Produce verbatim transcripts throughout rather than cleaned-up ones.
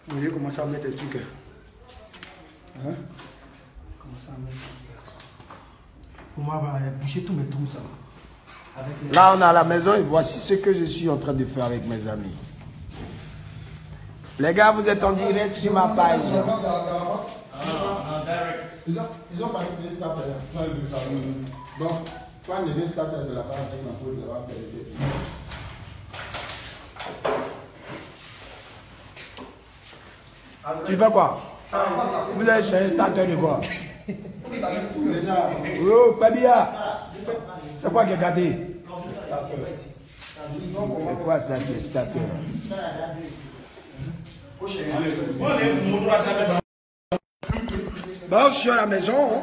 Vous voyez comment ça va mettre les trucs. Hein? Comment ça va mettre. Pour moi, on va boucher tous mes trous, ça. Les... Là, on est à la maison et voici ce que je suis en train de faire avec mes amis. Les gars, vous êtes en direct sur ma page. Ils ont, ils ont parlé de starter. Donc, quand il y a des starters de la part avec ma faute, de la part de... Tu fais quoi? Vous avez cherché un starter de quoi? Oh, Pabia! C'est quoi qui est gâté? C'est quoi ça qui est starter? Bon, je suis à la maison. Hein.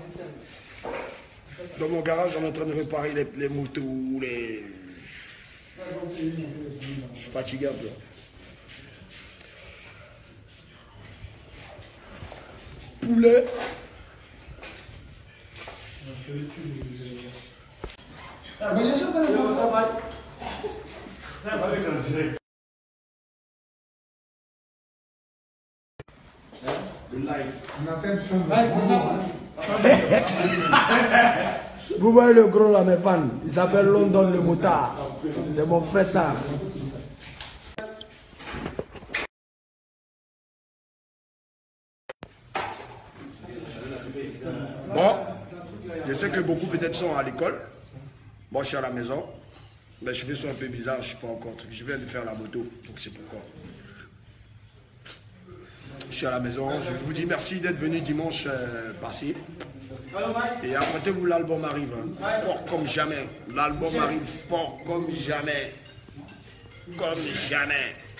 Dans mon garage, on est en train de réparer les, les motos, les... Je suis fatigué un peu. Poulet. Vous voyez le gros là, mes fans, il s'appelle London le motard. C'est mon frère ça. Bon, je sais que beaucoup peut-être sont à l'école. Moi je suis à la maison. Mais je suis un peu bizarre, je ne suis pas encore. Je viens de faire la moto, donc c'est pourquoi. Je suis à la maison, je vous dis merci d'être venu dimanche euh, passé. Et après vous, l'album arrive, hein, fort comme jamais. L'album arrive fort comme jamais. Comme jamais.